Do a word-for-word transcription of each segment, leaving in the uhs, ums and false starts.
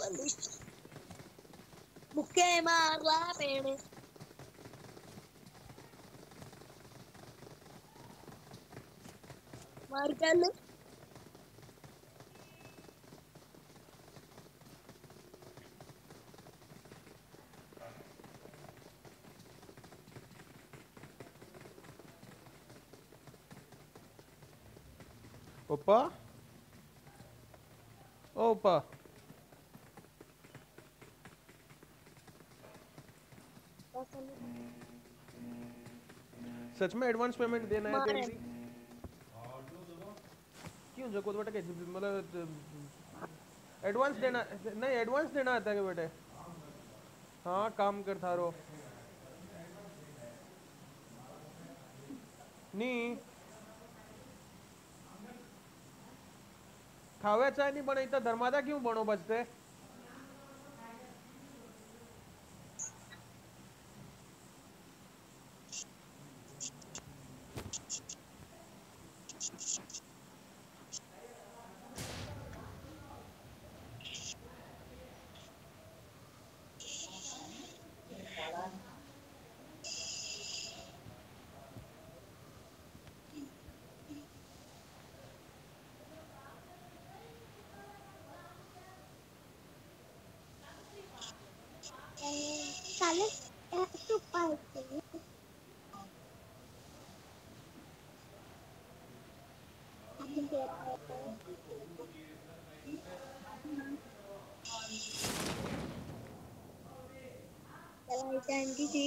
मुक्के मारला पेड़ मार चल ओपा ओपा सच में एडवांस पेमेंट देना है मारे तेरी क्यों जो कोई बेटा के मतलब एडवांस देना नहीं एडवांस देना आता है बेटे हाँ काम कर थारो नहीं खाव्याचा आहे नाही पण इथं धर्मादा क्यों बनो बचते चालेल तू पाहिजे आंटी थी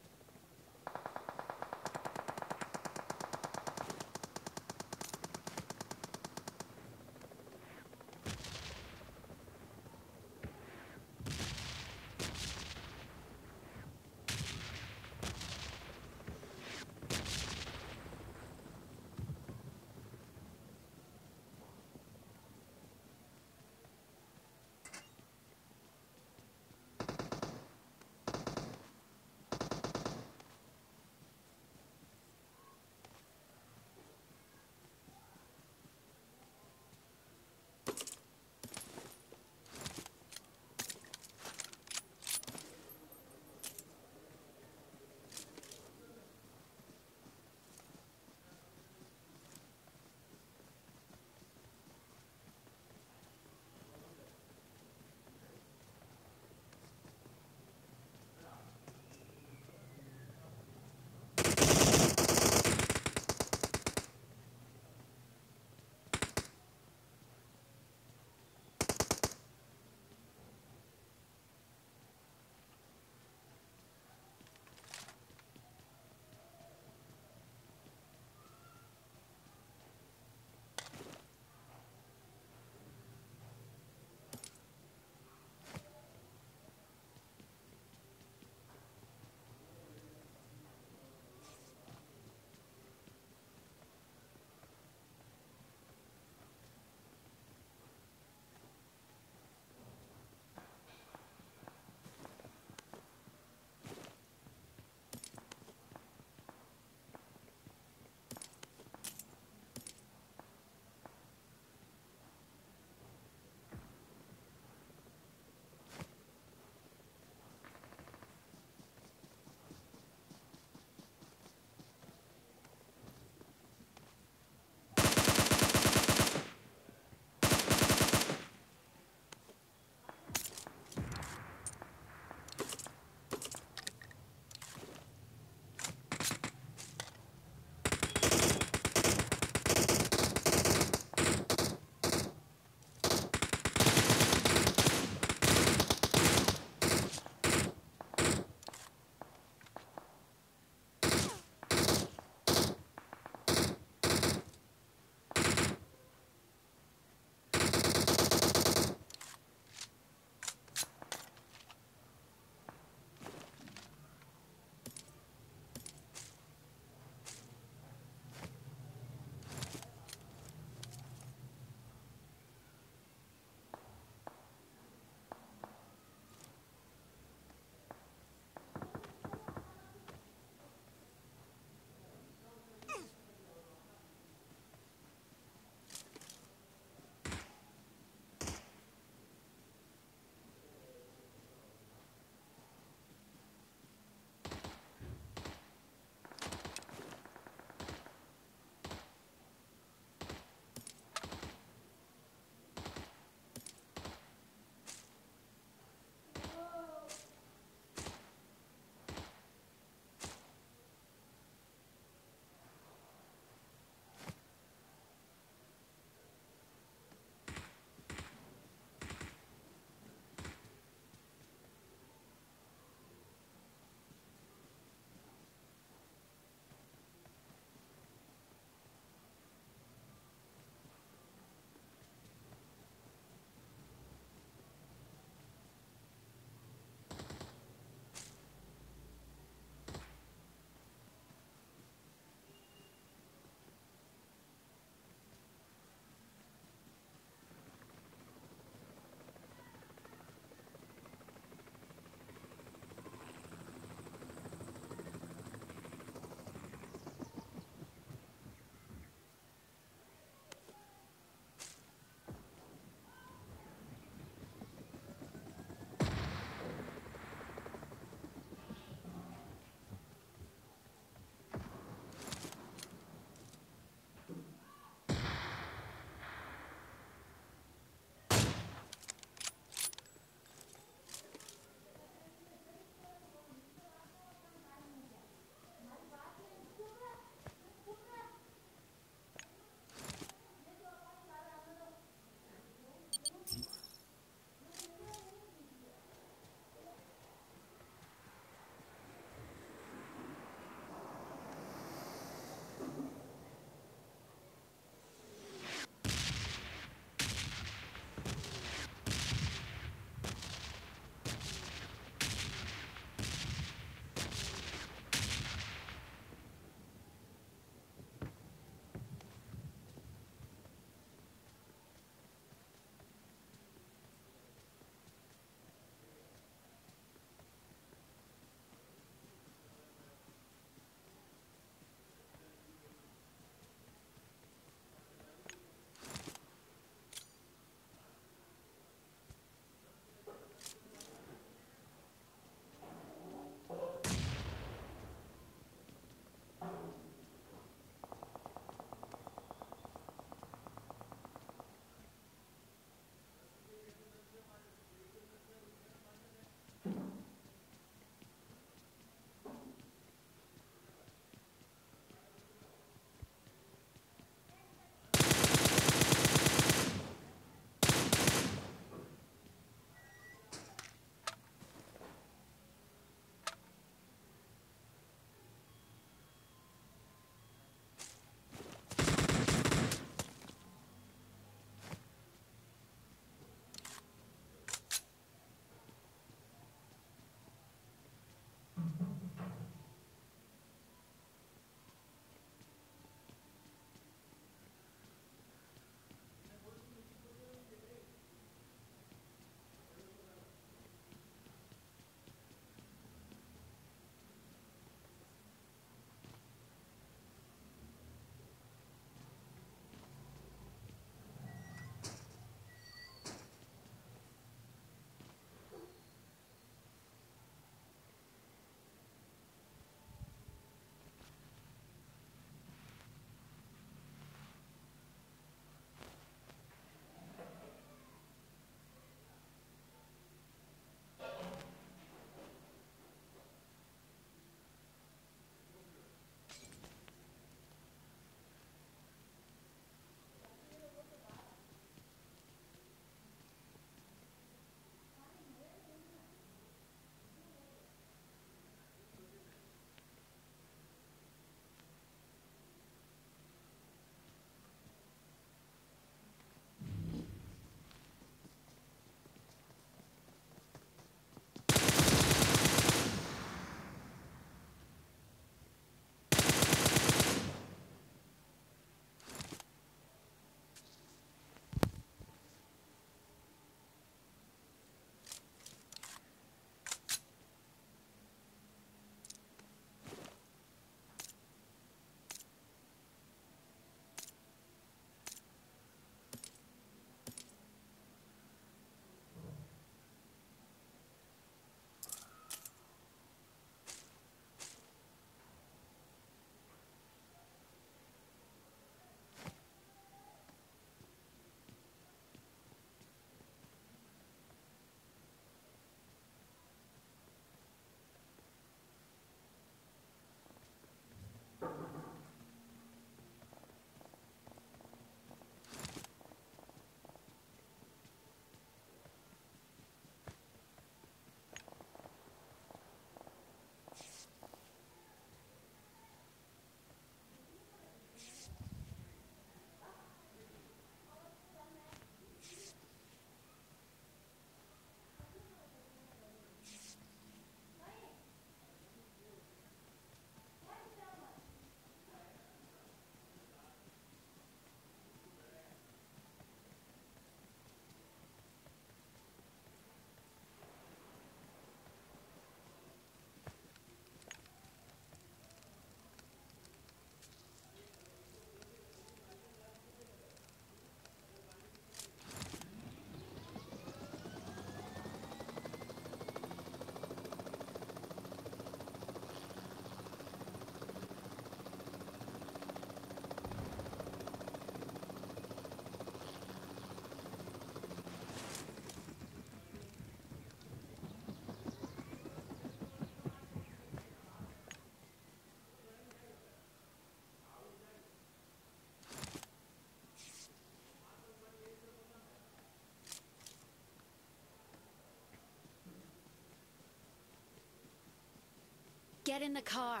Get in the car.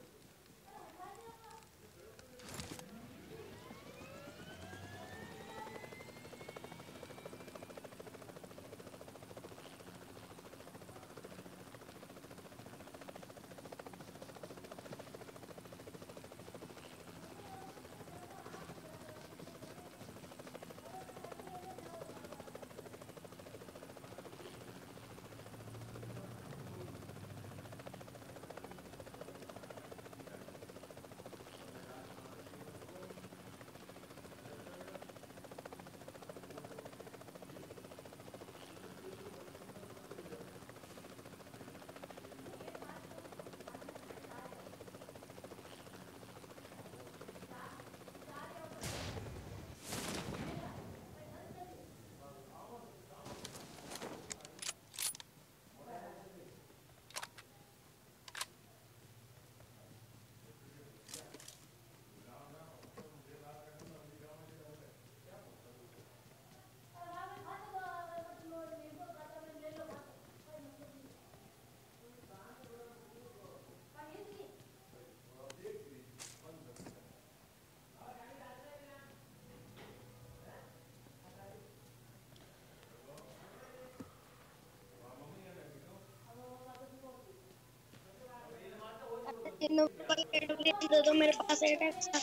तीन नंबर पर एडब्ल्यू दे दो मेरे पास है टैक्स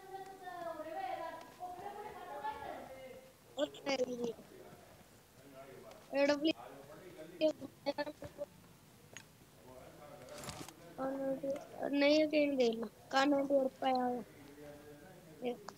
और एडब्ल्यू नहीं कहीं देना कानून तोड़ पाया एक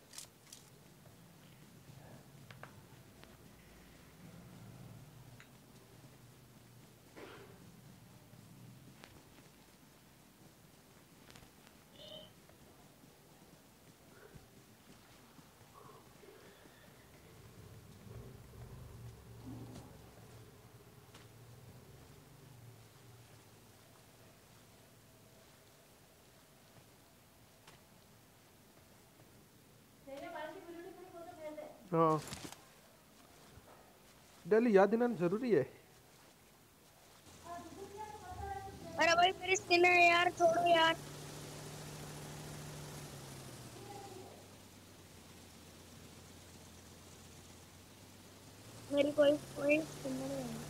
हाँ डेली याद दिलाना जरूरी है। अरे भाई मेरी स्किन है यार छोड़ो यार मेरी कोई कोई स्किन नहीं है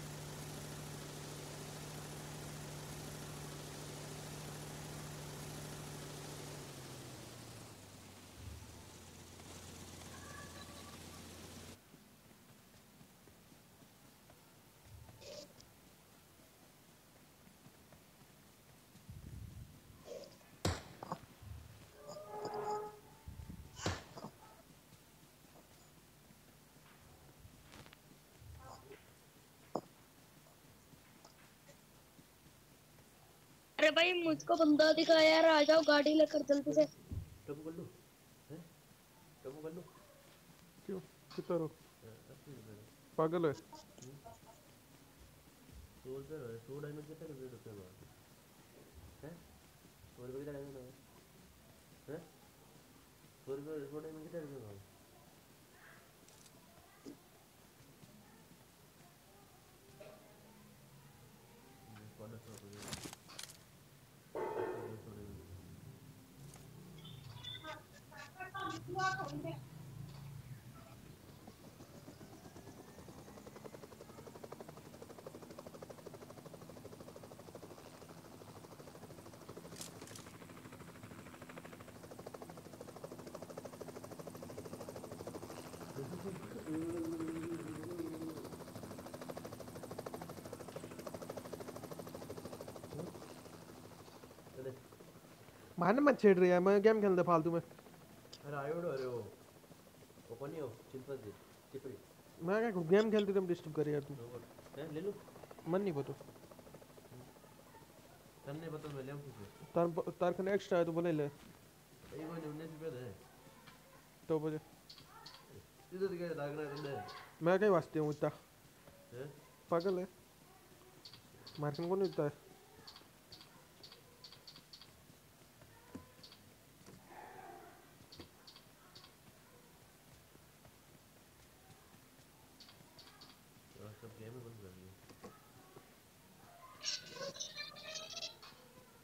अरे भाई मुझको बंदा दिखा यार आ जाओ गाड़ी लेकर जल्दी से टपू कर लूं हैं टपू कर लूं क्यों कितना रो अस्सी रुपये का पागल है सौ रुपये का सौ डायमंड कितना रुपये रुपये का है सौ रुपये कितना डायमंड है हैं सौ रुपये सौ डायमंड कितना रुपये का पंद्रह सौ रुपये सौ डायमंड मारने मत छेड़ रही है मैं गेम खेलते फालतू में। अरे आयो अरे वो वो कौन है वो चिंपैंजी चिपड़ी मैं क्या गेम खेलते तुम डिस्टर्ब कर यार तू हैं ले लूं मन नहीं पता तन्ने बता मैं ले आऊं तुझे तार तार का एक्स्ट्रा है तो बोले ले ये कोई उन्नीस रुपये दे तो बजे इधर दिखे दागना है तुमने मैं कहीं वास्ते हूँ इतना हैं पागल है मार्किंग को नहीं इतना है सब गेम में बंद कर दिया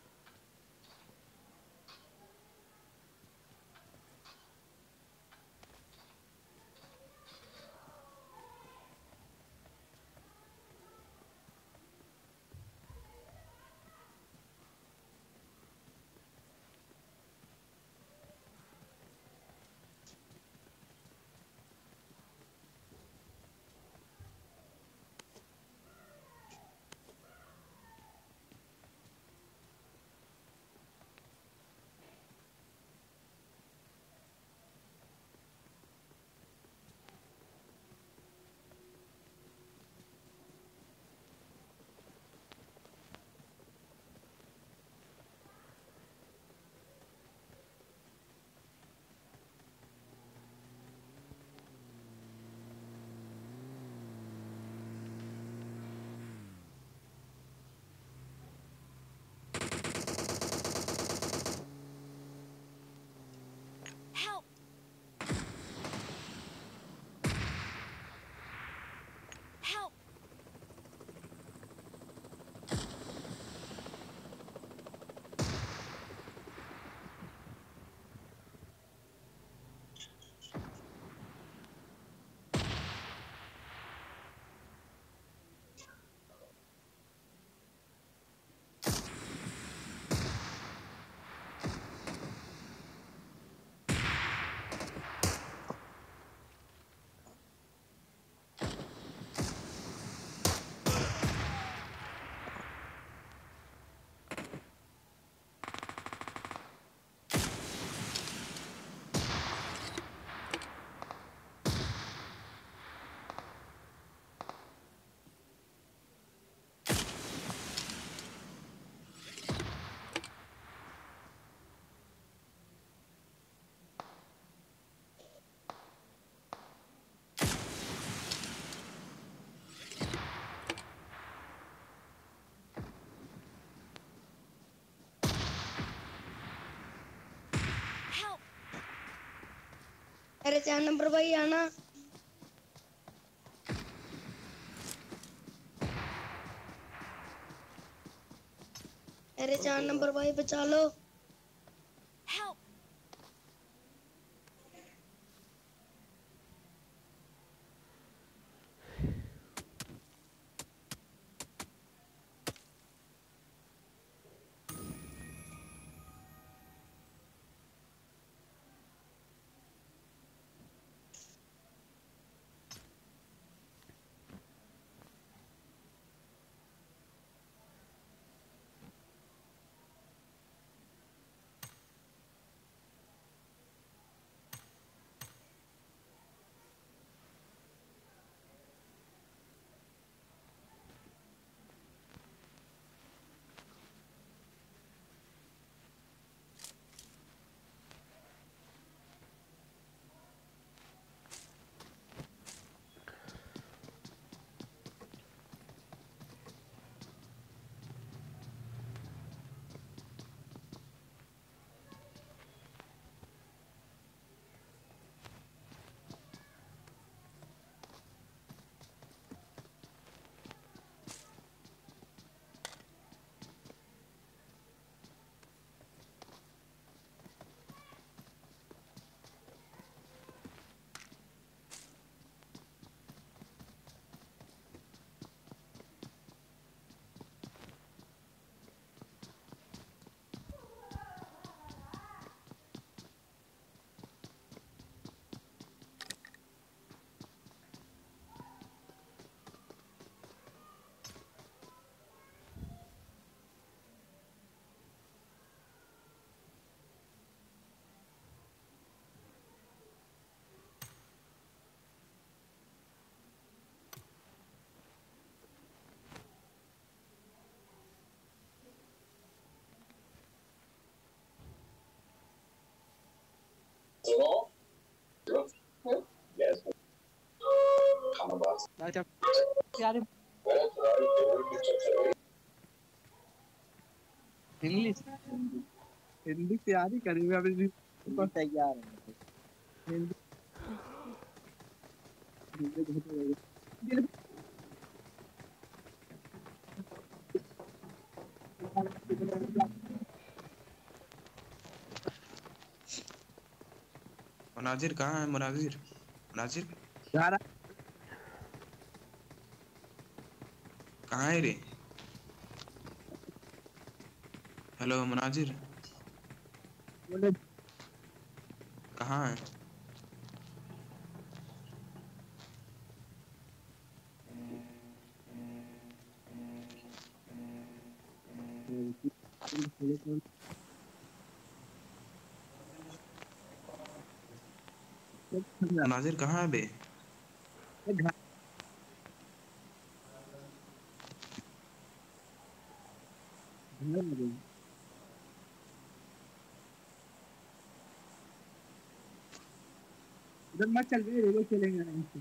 अरे चार नंबर भाई आना। अरे चार नंबर भाई बचा लो। Help! अच्छा यार इंग्लिश हिंदी तैयारी करेंगे अभी तो तैयार है हिंदी मुनाजिर कहाँ है? मुनाजिर मुनाजिर यार कहाँ है रे? हेलो मुनाजिर बोले कहाँ है? मुनाजिर कहाँ है बे? उधर मत चल रही रेलो चलेंगे आराम से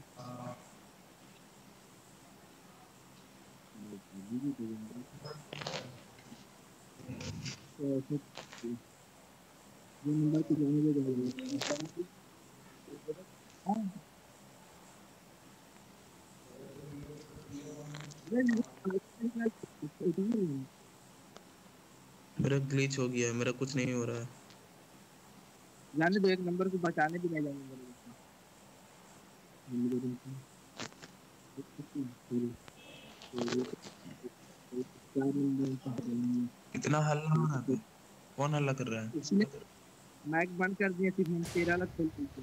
तो ऐसे ये नंबर पे जाने दे जाएगा हाँ मेरा ग्लिच हो गया है, मेरा कुछ नहीं हो रहा है। जाने दो एक नंबर को बचाने भी नहीं जाएंगे चार नंबर इतना हल्ला हो रहा है बे? कौन हल्ला कर रहा है? इसलिए माइक बंद कर दिया सिर्फ हम तेरा अलग खोल खोल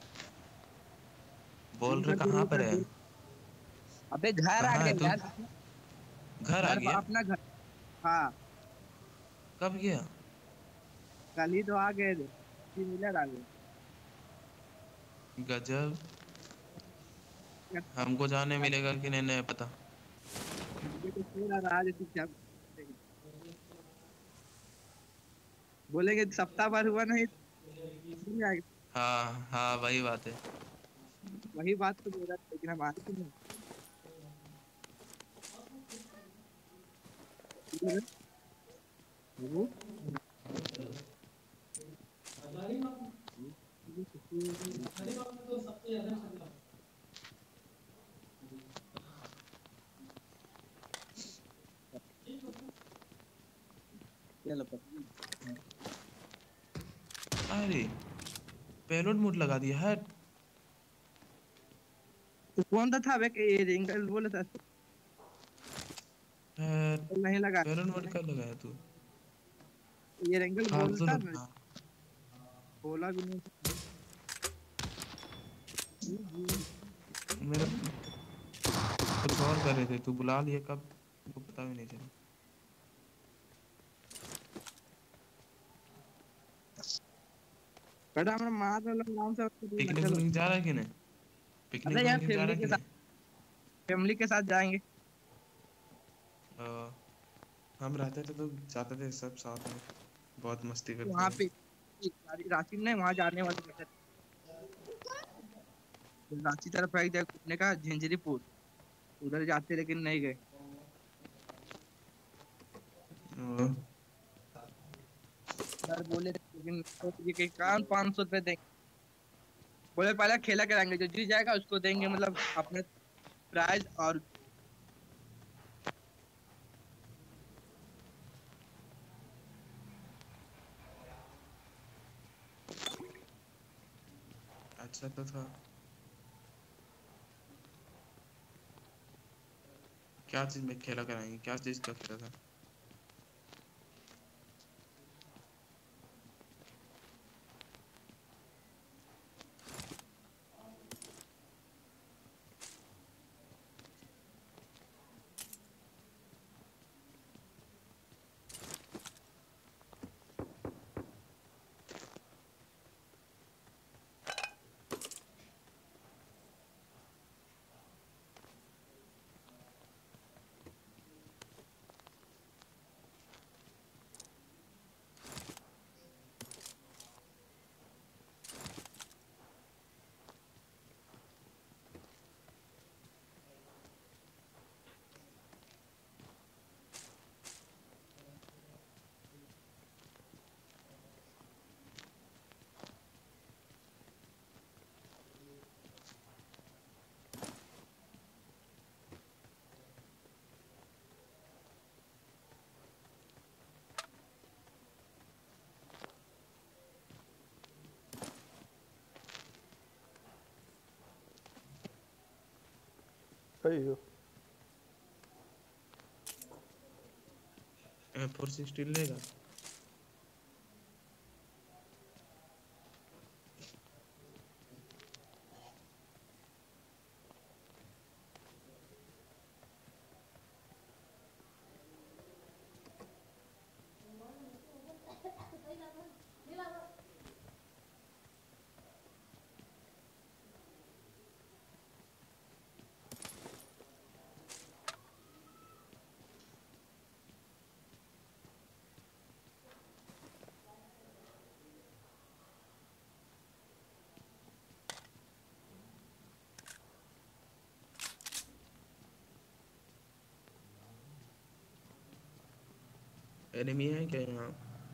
बोल बंद रहे कर कहाँ दिया पर कर है? दिया अबे घर आ कहाँ है तू? गया घर घर आ घर गया? अपना घर हाँ कब गया? कल ही तो आ गए थे सिमिलर आ गए गजब। हमको जाने मिलेगा कि नहीं नहीं पता। मुझे तो पूरा रहा जो चुपचाप बोलेंगे सप्ताह भर हुआ नहीं नहीं आएगा। हाँ हाँ वही बात है। वही बात तो बोल रहा था लेकिन हम आए क्यों नहीं हेलो चलो अरे पेलोड मोड लगा दिया है। तो कौन था था वे के ये रिंगल बोला था तो नहीं लगा पेलोड मोड कब लगाया तू? ये रिंगल फालतू बोलता ना लगा। बोला भी नहीं मेरा कुछ और कर रहे थे, तू बुला लिया कब वो पता भी नहीं चला। बेटा हमने मार वाला नाम से पिकनिक चलो विकनिक जा रहा है कि नहीं? पिकनिक अरे यार विकनिक जा रहा फैमिली है के कि साथ नहीं? फैमिली के साथ जाएंगे अ, हम रहते थे तो जाते थे सब साथ में, बहुत मस्ती करते वहाँ थे। पे सारी रांची में वहाँ जाने वाले थे रांची तरफ एक जगह घूमने का झंझरीपुर उधर जाते लेकिन नहीं गए अ, सर बोले लेकिन तो ये कि कान पाँच सौ रुपए देंगे बोले पहले खेला कराएंगे जो जीत जाएगा उसको देंगे मतलब अपने प्राइज और अच्छा तो था। क्या चीज में खेला कराएंगे? क्या चीज का खेला था? अयो फोर सिक्सटीन लेगा? एनिमी है क्या यहाँ?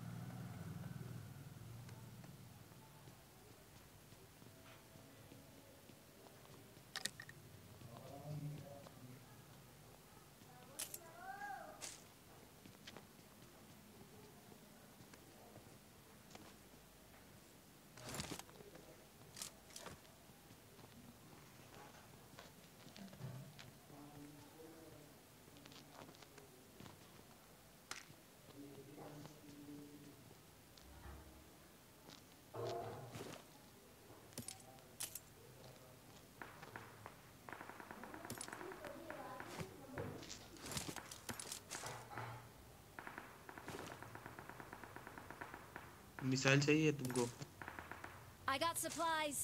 मिसाइल चाहिए तुमको? I got supplies.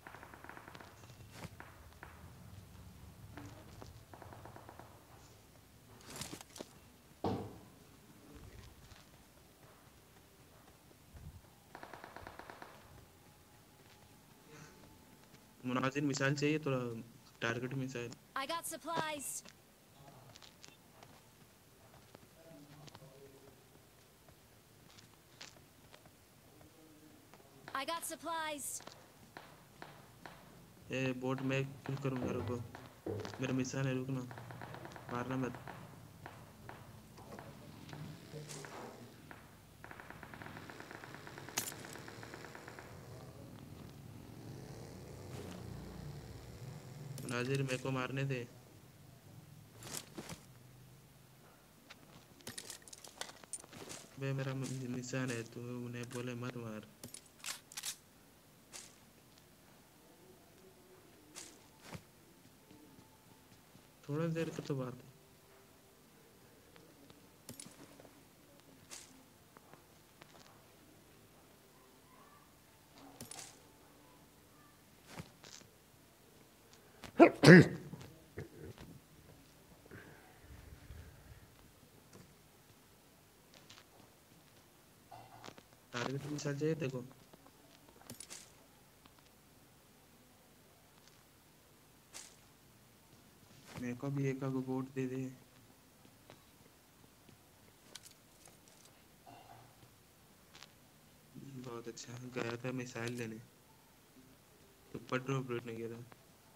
Munazir missile चाहिए थोड़ा, target missile. I got supplies. I got supplies. ए बोट में किल करूंगा, रुको मेरा मिशन है, रुकना मारना मत। नाजिर मेरे को मारने दे। बे मेरा मिशन है, तू उन्हें बोले मत मार। थोड़ा देर का तो बात है। टारगेट भी चल जाए देखो। मेरे को भी एक आगो बोट दे दे। बहुत अच्छा, गया था मिसाइल लेने तो पट्रो ऑपरेट नहीं किया था।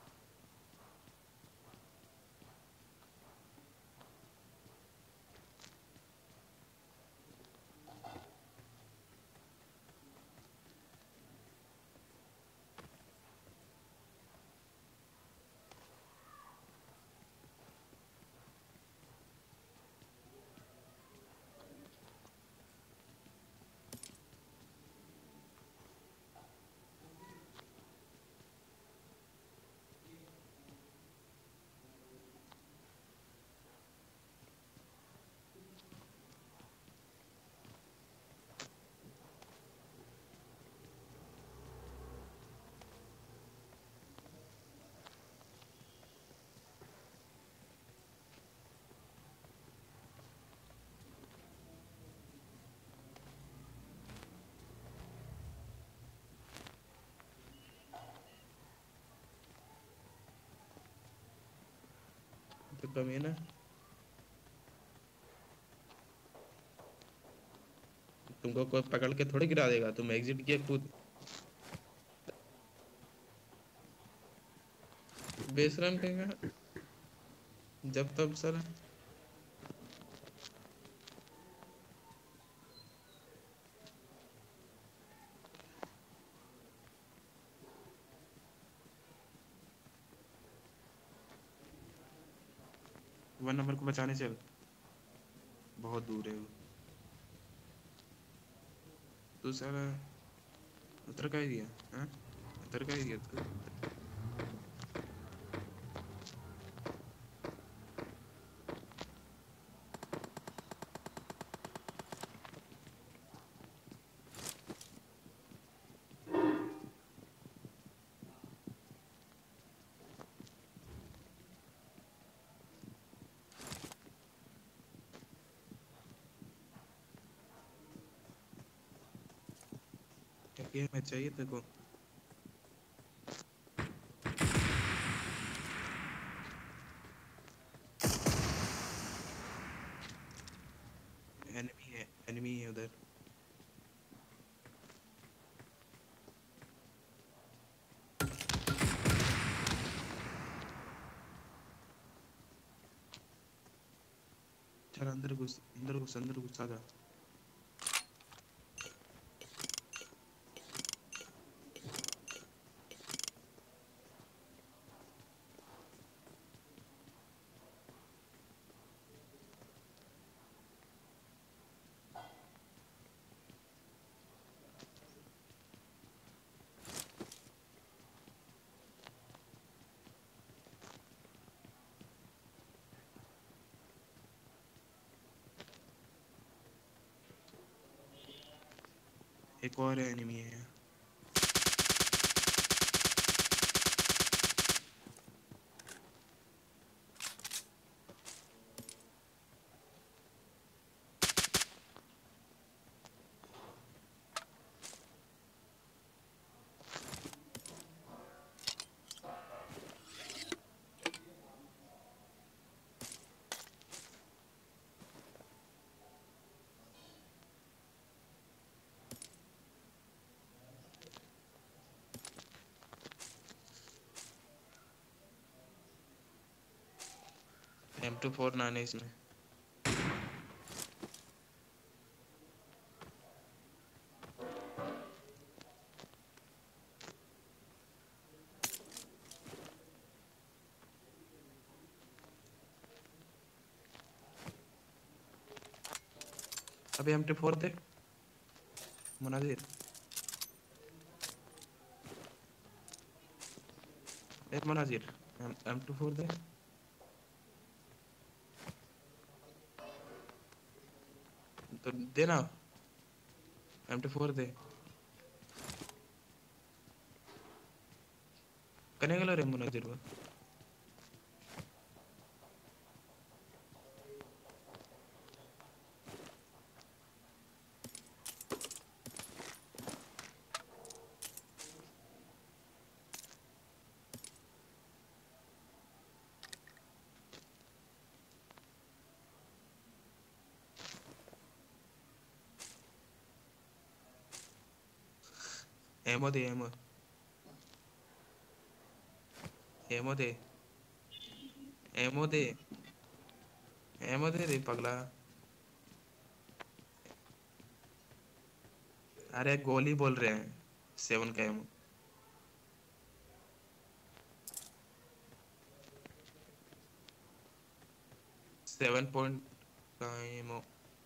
तो कमी है ना, तुमको कोई पकड़ के थोड़ी गिरा देगा, तुम एग्जिट किए खुद। बेशरम कहेगा जब तब सर। वन नंबर को बचाने चल, बहुत दूर है वो। तू सारा उतर का ही दिया, हाँ उतर का ही दिया तू। क्या मैं चाहिए तेरे को? एनिमी है, एनिमी है उधर। चल अंदर घुस, अंदर घुस, अंदर घुस आजा। एक और एनिमी है। एम टू फोर नाने इसमें। अभी एम टू फोर दे मुनाजिर, एक मुनाजिर एम टू फोर दे। तो देना एम टू फोर दे। कने गेलो रे मुनाजिर वो। एमो दे एमो एमो दे एमो दे एमो दे रे पगला। अरे गोली बोल रहे हैं, सेवन का एमो। सेवन पॉइंट का एमो।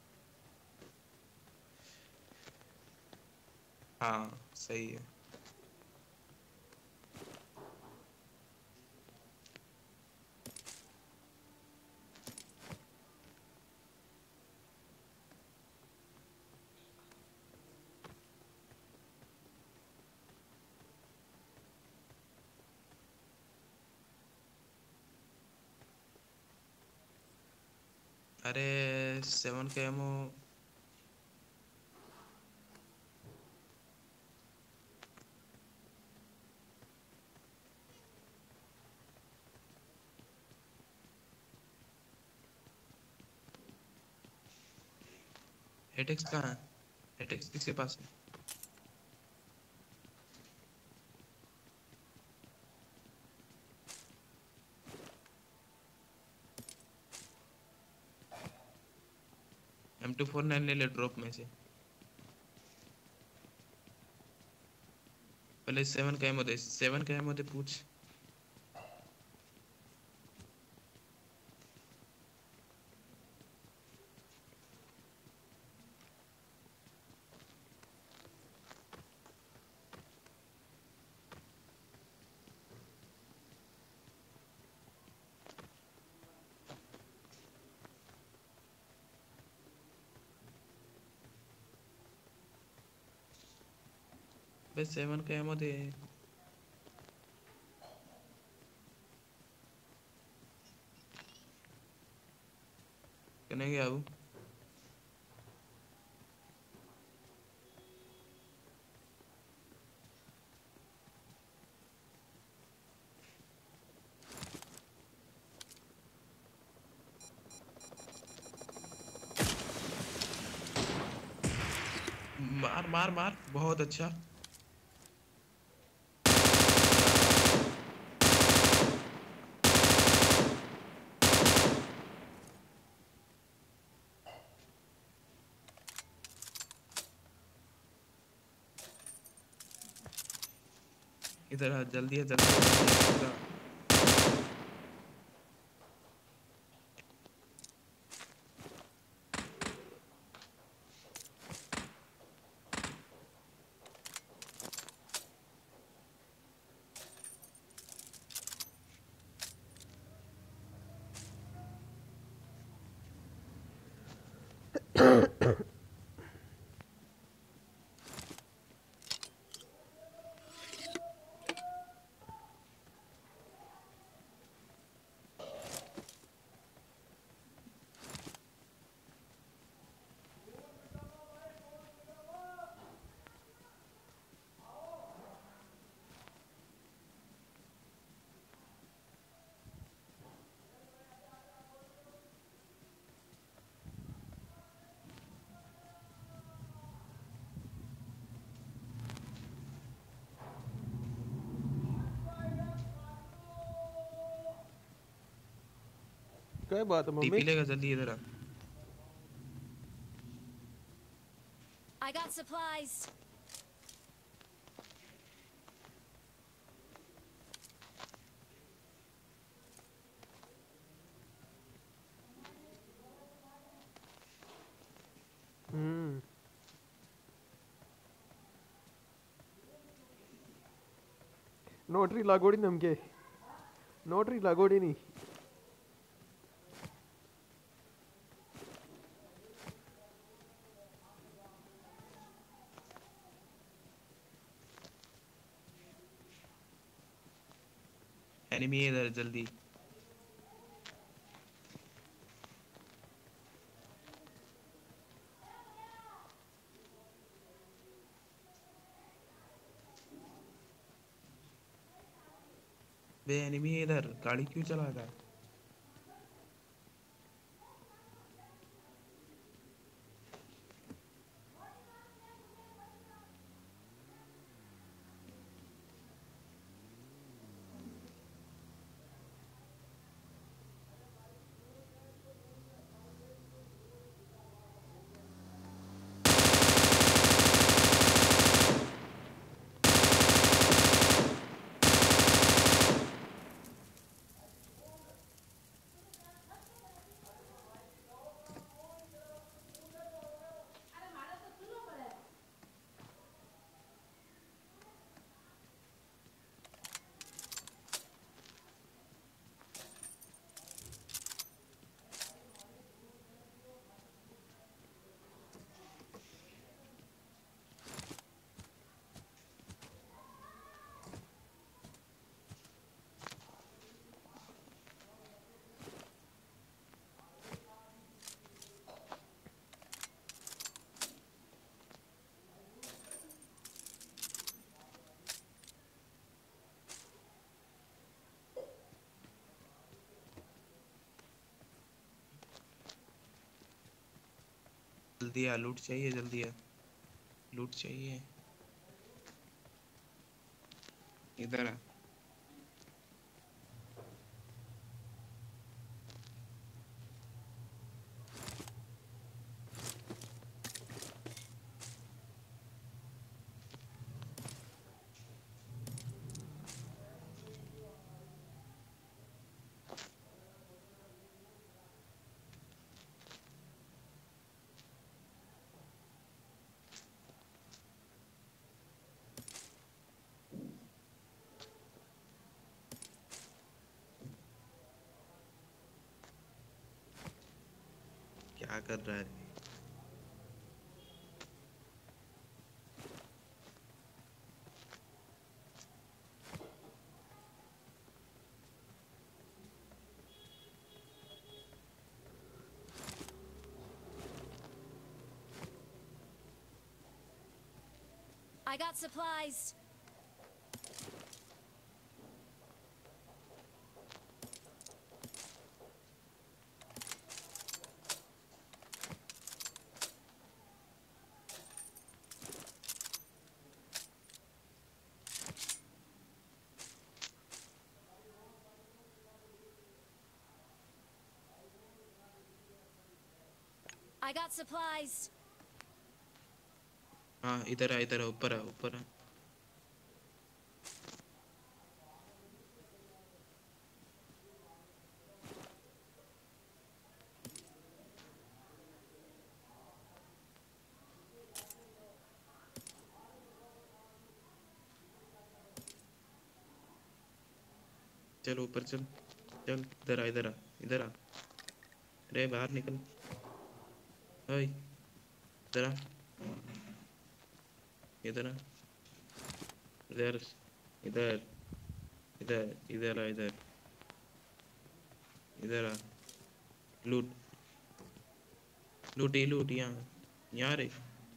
हाँ सही है। अरे सेवन का एमो। हेटेक्स कहाँ है? हेटेक्स किसके पास है? एम टू फोर नाइन ले ले ड्रॉप में से। पहले सेवन का एमो दे, सेवन का एमो दे पूछ। बे सेवन का एमो दे। कने गया वो? मार मार मार, बहुत अच्छा। इधर आ, जल्दी है जल्दी है, जल्दी है। क्या बात है मम्मी? टीपी लेगा जल्दी इधर आ। I got supplies. हम्म नोटरी लागोडी नमके नोटरी लागोडी नहीं एनिमी है इधर जल्दी। बे एनिमी है इधर, गाड़ी क्यों चला रहा है? जल्दी आ, लूट चाहिए, जल्दी आ, लूट चाहिए, इधर आ। क्या कर रहा है? I got supplies. I got supplies. हाँ इधर आ, इधर आ, ऊपर आ, ऊपर आ। चल ऊपर चल, चल इधर आ, इधर आ, इधर आ, अरे बाहर निकल, ओए इधर आ, इधर आ, इधर, इधर, इधर, इधर आ, इधर, इधर आ, लूट, लूट, ये लूट, यहाँ, यहाँ रे,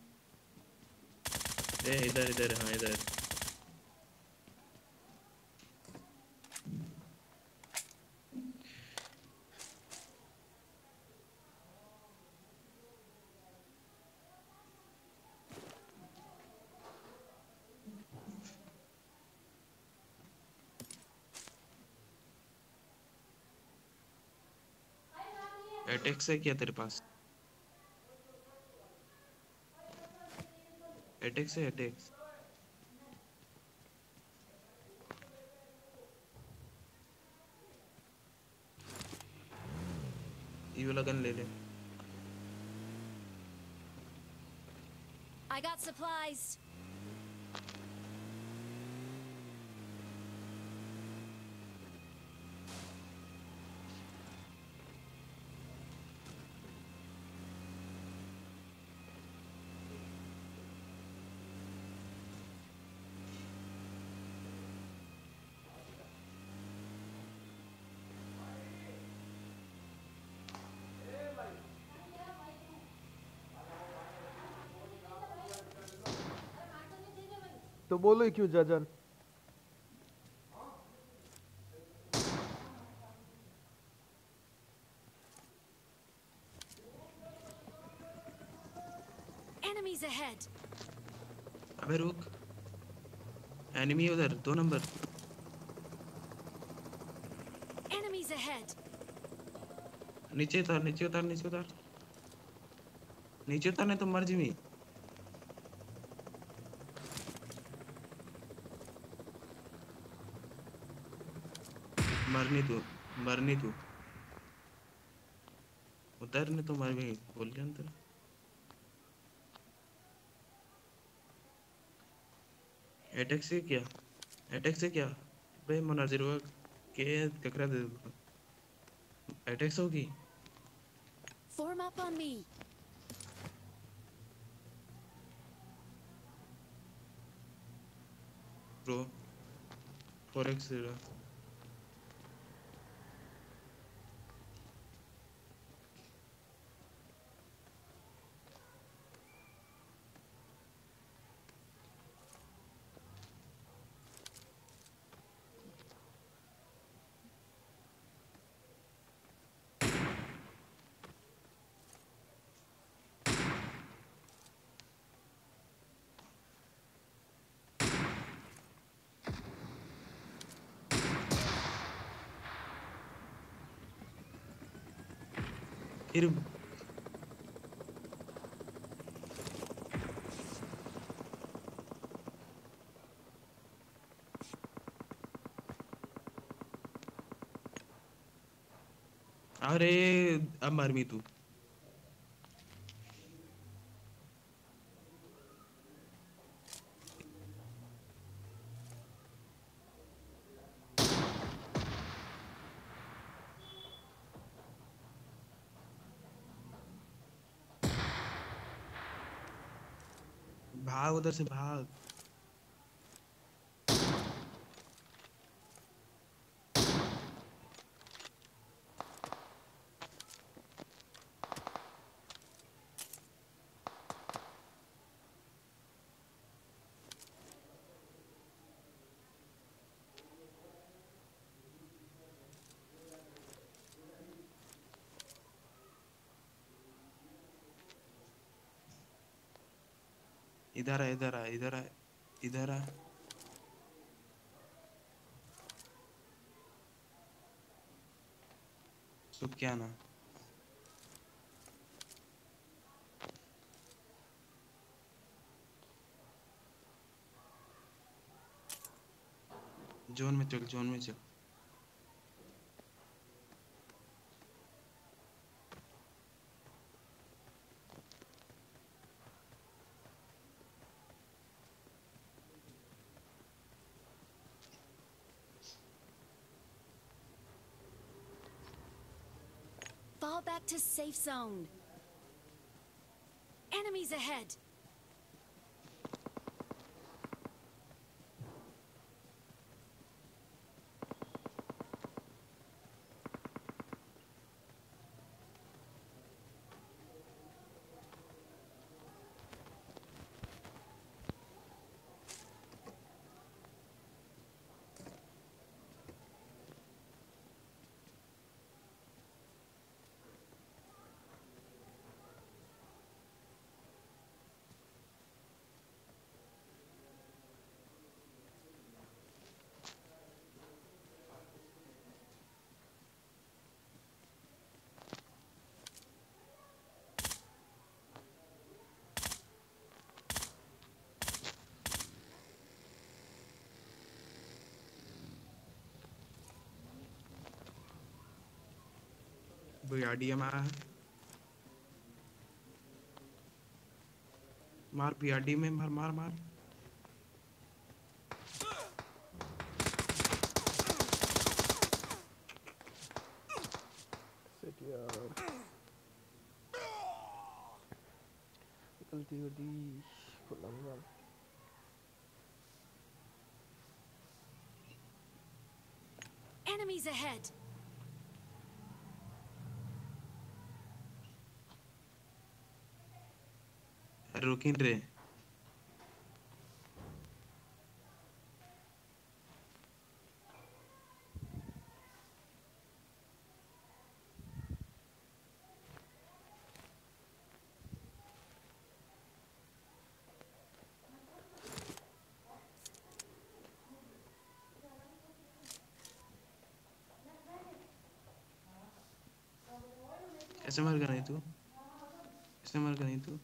ए इधर, इधर, हाँ इधर। अटैक्स है क्या तेरे पास? अटैक्स है अटैक्स? ये वाला गन ले ले। I got supplies. तो बोलो ही क्यों जजन? Enemies ahead. अबे रुक, एनिमी उधर दो नंबर। Enemies ahead. नीचे उतार नीचे उतार नीचे उतार नीचे उतारने तो मर जिमी। मरनी तू मरनी तू उतरने तो मर गई। बोल गया अंदर। अटैक से क्या अटैक से क्या बे मुनाजिर हुआ के ककरा दे दो। अटैक्स होगी। Form up on me. Bro four X zero फिर अरे अब मर भी तू। भाग उधर से भाग। इधर आ इधर आ इधर आ इधर आ। सुप क्या ना जोन में चल जोन में चल। Fall back to safe zone. Enemies ahead. बियाडिया में आया है मार बियाडी में मार मार मार Shit यार गलती कर दी खुला में Enemies ahead. रुकिन रे कैसे मर गया नहीं तू कैसे मर गया नहीं तू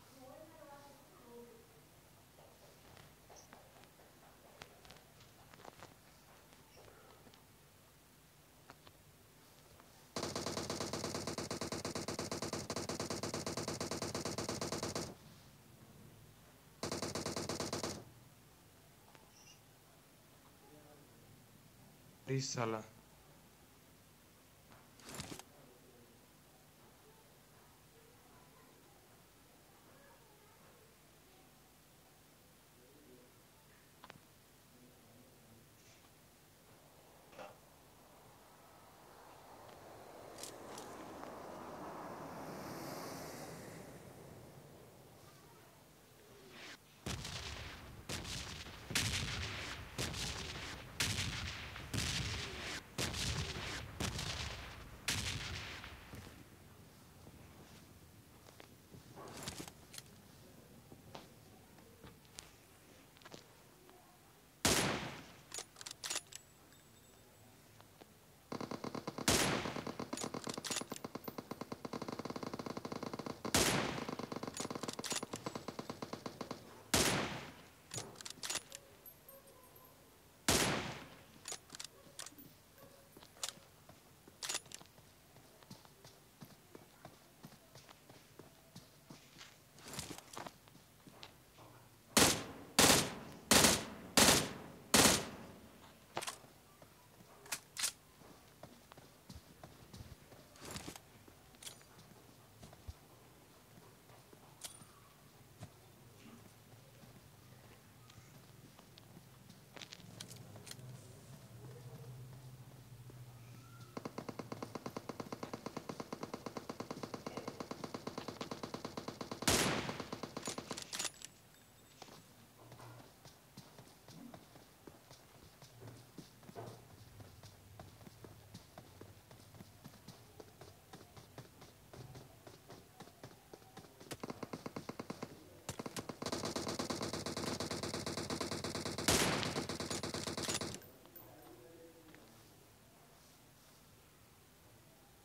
इस साला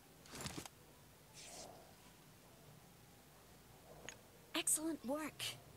Excellent work.